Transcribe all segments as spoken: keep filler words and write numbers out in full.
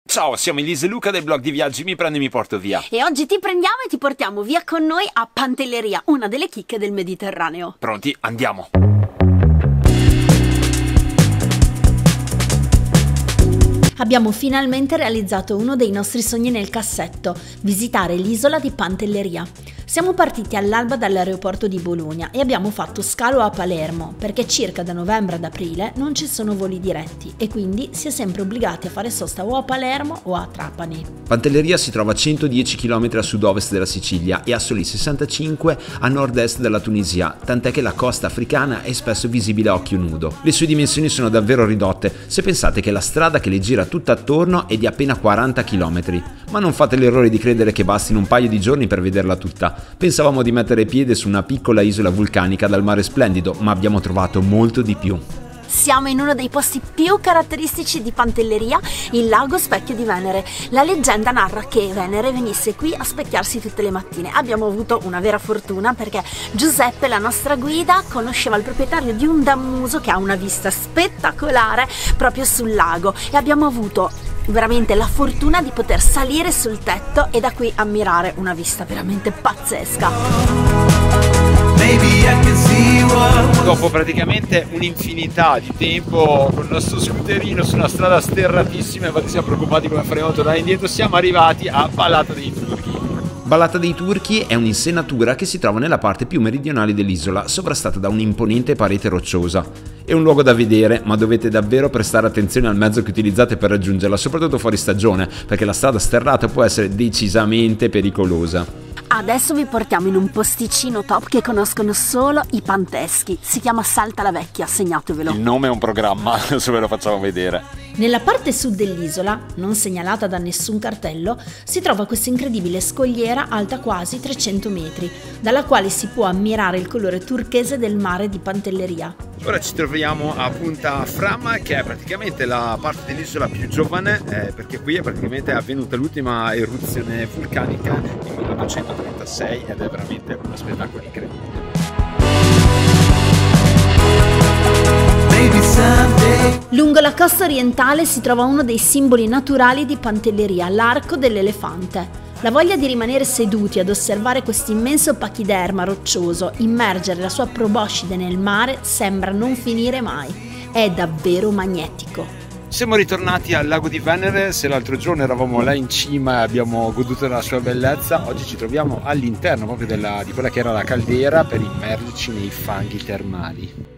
Ciao, siamo Elisa e Luca del blog di viaggi Mi Prendo e Mi Porto Via. E oggi ti prendiamo e ti portiamo via con noi a Pantelleria, una delle chicche del Mediterraneo. Pronti? Andiamo! Abbiamo finalmente realizzato uno dei nostri sogni nel cassetto, visitare l'isola di Pantelleria. Siamo partiti all'alba dall'aeroporto di Bologna e abbiamo fatto scalo a Palermo, perché circa da novembre ad aprile non ci sono voli diretti e quindi si è sempre obbligati a fare sosta o a Palermo o a Trapani. Pantelleria si trova a centodieci chilometri a sud-ovest della Sicilia e a soli sessantacinque a nord-est della Tunisia, tant'è che la costa africana è spesso visibile a occhio nudo. Le sue dimensioni sono davvero ridotte, se pensate che la strada che le gira tutta attorno è di appena quaranta chilometri. Ma non fate l'errore di credere che bastino un paio di giorni per vederla tutta. Pensavamo di mettere piede su una piccola isola vulcanica dal mare splendido, ma abbiamo trovato molto di più. Siamo in uno dei posti più caratteristici di Pantelleria, il lago Specchio di Venere. La leggenda narra che Venere venisse qui a specchiarsi tutte le mattine. Abbiamo avuto una vera fortuna perché Giuseppe, la nostra guida, conosceva il proprietario di un dammuso che ha una vista spettacolare proprio sul lago e abbiamo avuto veramente la fortuna di poter salire sul tetto e da qui ammirare una vista veramente pazzesca. Dopo praticamente un'infinità di tempo con il nostro scooterino su una strada sterratissima, infatti siamo preoccupati come faremo a tornare indietro, siamo arrivati a Balata dei Turchi. Balata dei Turchi è un'insenatura che si trova nella parte più meridionale dell'isola, sovrastata da un'imponente parete rocciosa. È un luogo da vedere, ma dovete davvero prestare attenzione al mezzo che utilizzate per raggiungerla, soprattutto fuori stagione, perché la strada sterrata può essere decisamente pericolosa. Adesso vi portiamo in un posticino top che conoscono solo i panteschi. Si chiama Salta la Vecchia, segnatevelo. Il nome è un programma, adesso ve lo facciamo vedere. Nella parte sud dell'isola, non segnalata da nessun cartello, si trova questa incredibile scogliera alta quasi trecento metri, dalla quale si può ammirare il colore turchese del mare di Pantelleria. Ora ci troviamo a Punta Fram, che è praticamente la parte dell'isola più giovane, eh, perché qui è praticamente avvenuta l'ultima eruzione vulcanica nel millenovecentotrentasei ed è veramente uno spettacolo incredibile. Lungo la costa orientale si trova uno dei simboli naturali di Pantelleria, l'arco dell'elefante. La voglia di rimanere seduti ad osservare questo immenso pachiderma roccioso immergere la sua proboscide nel mare sembra non finire mai. È davvero magnetico. Siamo ritornati al lago di Venere. Se l'altro giorno eravamo là in cima e abbiamo goduto della sua bellezza, oggi ci troviamo all'interno proprio della, di quella che era la caldera per immergerci nei fanghi termali.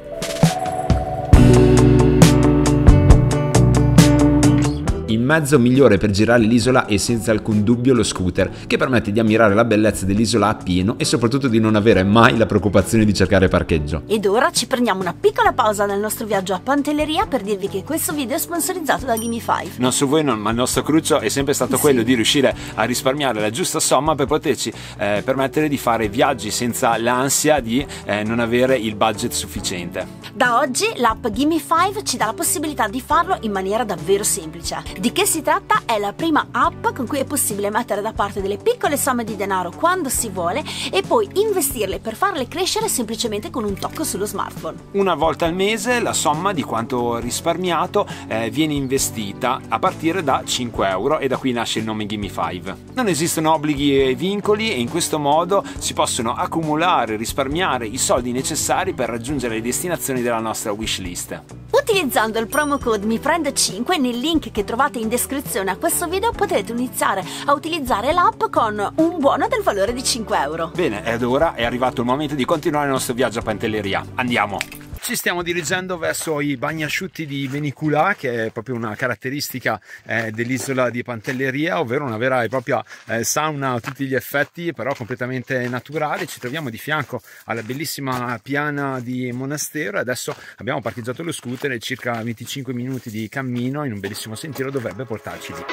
Il mezzo migliore per girare l'isola è senza alcun dubbio lo scooter, che permette di ammirare la bellezza dell'isola a pieno e soprattutto di non avere mai la preoccupazione di cercare parcheggio. Ed ora ci prendiamo una piccola pausa nel nostro viaggio a Pantelleria per dirvi che questo video è sponsorizzato da Gimme five. Non so voi, non, ma il nostro cruccio è sempre stato sì. quello di riuscire a risparmiare la giusta somma per poterci eh, permettere di fare viaggi senza l'ansia di eh, non avere il budget sufficiente. Da oggi l'app Gimme five ci dà la possibilità di farlo in maniera davvero semplice. Di che si tratta? È la prima app con cui è possibile mettere da parte delle piccole somme di denaro quando si vuole e poi investirle per farle crescere semplicemente con un tocco sullo smartphone. Una volta al mese la somma di quanto risparmiato eh, viene investita a partire da cinque euro e da qui nasce il nome Gimme five. Non esistono obblighi e vincoli e in questo modo si possono accumulare e risparmiare i soldi necessari per raggiungere le destinazioni della nostra wishlist. Utilizzando il promo code Mi Prendo cinque nel link che trovate in descrizione a questo video potrete iniziare a utilizzare l'app con un buono del valore di cinque euro. Bene, ed ora è arrivato il momento di continuare il nostro viaggio a Pantelleria. Andiamo! Ci stiamo dirigendo verso i bagnasciutti di Benicula, che è proprio una caratteristica eh, dell'isola di Pantelleria, ovvero una vera e propria eh, sauna a tutti gli effetti, però completamente naturale. Ci troviamo di fianco alla bellissima piana di Monastero e adesso abbiamo parcheggiato lo scooter e circa venticinque minuti di cammino in un bellissimo sentiero dovrebbe portarci lì.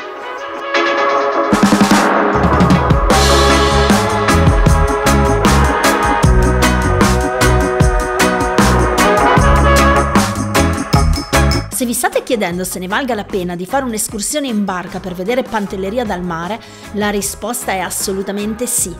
Se vi state chiedendo se ne valga la pena di fare un'escursione in barca per vedere Pantelleria dal mare, la risposta è assolutamente sì.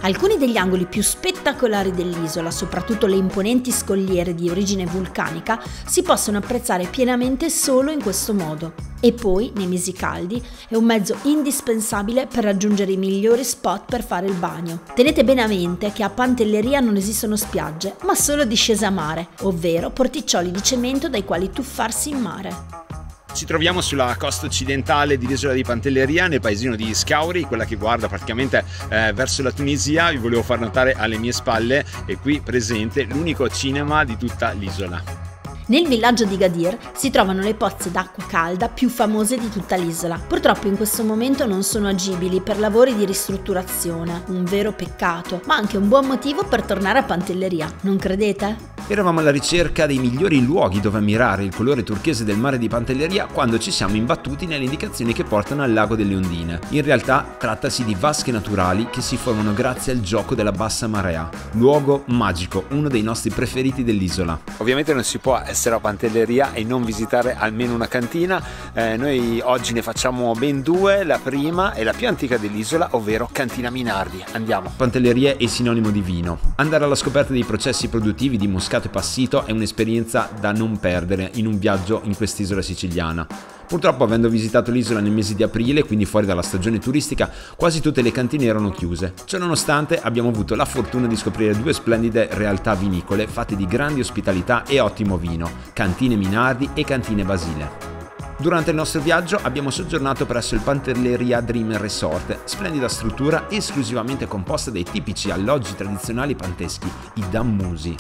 Alcuni degli angoli più spettacolari dell'isola, soprattutto le imponenti scogliere di origine vulcanica, si possono apprezzare pienamente solo in questo modo. E poi, nei mesi caldi, è un mezzo indispensabile per raggiungere i migliori spot per fare il bagno. Tenete bene a mente che a Pantelleria non esistono spiagge, ma solo discese a mare, ovvero porticcioli di cemento dai quali tuffarsi in mare. Ci troviamo sulla costa occidentale dell'isola di Pantelleria, nel paesino di Scauri, quella che guarda praticamente eh, verso la Tunisia. Vi volevo far notare alle mie spalle è qui presente l'unico cinema di tutta l'isola. Nel villaggio di Gadir si trovano le pozze d'acqua calda più famose di tutta l'isola. Purtroppo in questo momento non sono agibili per lavori di ristrutturazione, un vero peccato, ma anche un buon motivo per tornare a Pantelleria, non credete? Eravamo alla ricerca dei migliori luoghi dove ammirare il colore turchese del mare di Pantelleria quando ci siamo imbattuti nelle indicazioni che portano al lago delle Ondine. In realtà trattasi di vasche naturali che si formano grazie al gioco della bassa marea. Luogo magico, uno dei nostri preferiti dell'isola. Ovviamente non si può essere a Pantelleria e non visitare almeno una cantina. Eh, noi oggi ne facciamo ben due. La prima è la più antica dell'isola, ovvero Cantina Minardi. Andiamo. Pantelleria è sinonimo di vino. Andare alla scoperta dei processi produttivi di Moscato e Passito è un'esperienza da non perdere in un viaggio in quest'isola siciliana. Purtroppo, avendo visitato l'isola nel mese di aprile, quindi fuori dalla stagione turistica, quasi tutte le cantine erano chiuse. Ciononostante abbiamo avuto la fortuna di scoprire due splendide realtà vinicole fatte di grande ospitalità e ottimo vino, Cantine Minardi e Cantine Basile. Durante il nostro viaggio abbiamo soggiornato presso il Pantelleria Dream Resort, splendida struttura esclusivamente composta dai tipici alloggi tradizionali panteschi, i dammusi.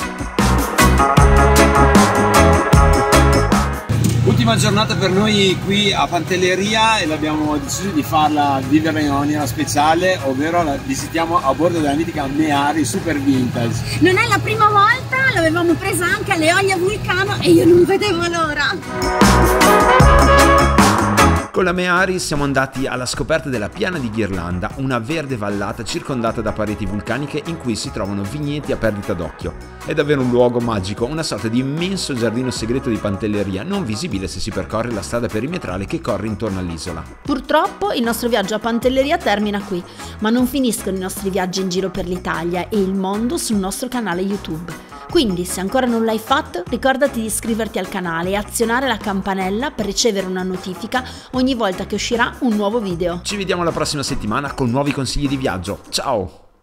Ultima giornata per noi qui a Pantelleria e abbiamo deciso di farla vivere in maniera speciale, ovvero la visitiamo a bordo della mitica Meari Super Vintage. Non è la prima volta, l'avevamo presa anche alle Oglio Vulcano e io non vedevo l'ora. Con la Meari siamo andati alla scoperta della Piana di Ghirlanda, una verde vallata circondata da pareti vulcaniche in cui si trovano vigneti a perdita d'occhio. È davvero un luogo magico, una sorta di immenso giardino segreto di Pantelleria, non visibile se si percorre la strada perimetrale che corre intorno all'isola. Purtroppo il nostro viaggio a Pantelleria termina qui, ma non finiscono i nostri viaggi in giro per l'Italia e il mondo sul nostro canale YouTube. Quindi, se ancora non l'hai fatto, ricordati di iscriverti al canale e azionare la campanella per ricevere una notifica ogni volta che uscirà un nuovo video. Ci vediamo la prossima settimana con nuovi consigli di viaggio. Ciao!